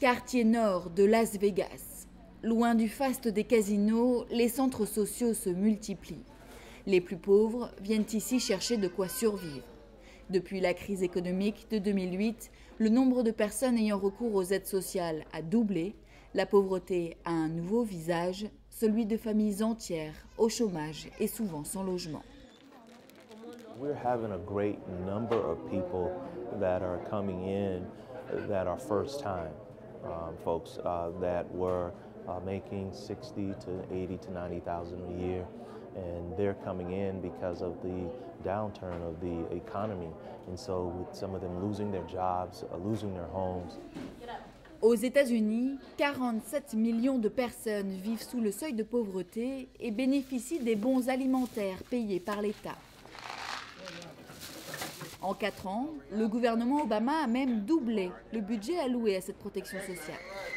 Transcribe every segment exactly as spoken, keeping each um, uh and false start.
Quartier nord de Las Vegas. Loin du faste des casinos, les centres sociaux se multiplient. Les plus pauvres viennent ici chercher de quoi survivre. Depuis la crise économique de deux mille huit, le nombre de personnes ayant recours aux aides sociales a doublé. La pauvreté a un nouveau visage, celui de familles entières au chômage et souvent sans logement. We're having a great number of people that are coming in that are first time um, folks uh, that were uh, making sixty to eighty to ninety thousand a year, and they're coming in because of the downturn of the economy, and so with some of them losing their jobs, uh, losing their homes. Aux États-Unis, quarante-sept millions de personnes vivent sous le seuil de pauvreté et bénéficient des bons alimentaires payés par l'État. En quatre ans, le gouvernement Obama a même doublé le budget alloué à cette protection sociale.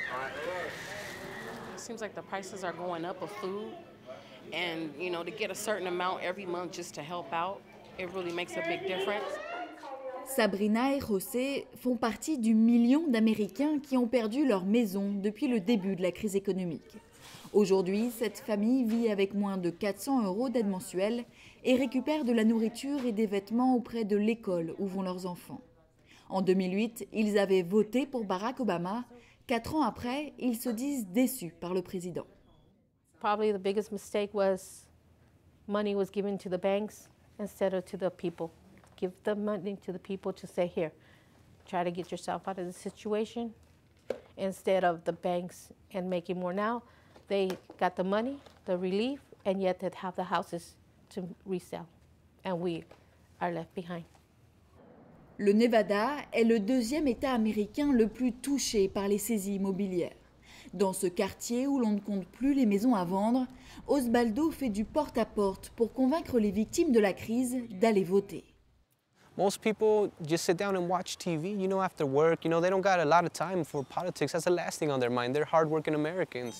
It seems like the prices are going up of food, and you know, to get a certain amount every month just to help out, it really makes a big difference. Sabrina et José font partie du million d'Américains qui ont perdu leur maison depuis le début de la crise économique. Aujourd'hui, cette famille vit avec moins de quatre cents euros d'aide mensuelle et récupère de la nourriture et des vêtements auprès de l'école où vont leurs enfants. En deux mille huit, ils avaient voté pour Barack Obama. Quatre ans après, ils se disent déçus par le président. Probably the biggest mistake was money was given to the banks instead of to the people. Give the money to the people to say, here, try to get yourself out of the situation instead of the banks and making more now. They got the money, the relief, and yet they have the houses to resell, and we are left behind. Le Nevada est le deuxième État américain le plus touché par les saisies immobilières. Dans ce quartier où l'on ne compte plus les maisons à vendre, Osbaldo fait du porte-à-porte pour convaincre les victimes de la crise d'aller voter. Most people just sit down and watch T V, you know, after work. You know, they don't got a lot of time for politics. That's the last thing on their mind. They're hardworking Americans.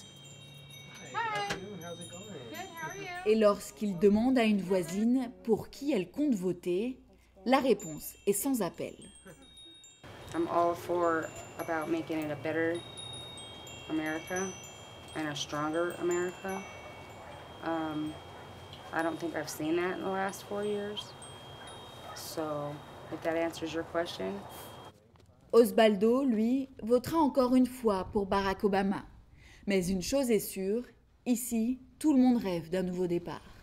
Et lorsqu'il demande à une voisine pour qui elle compte voter, la réponse est sans appel. I'm all for about making it a better America and a stronger America. Um, I don't think I've seen that in the last four years. So, if that answers your question. Osbaldo, lui, votera encore une fois pour Barack Obama. Mais une chose est sûre, ici, tout le monde rêve d'un nouveau départ.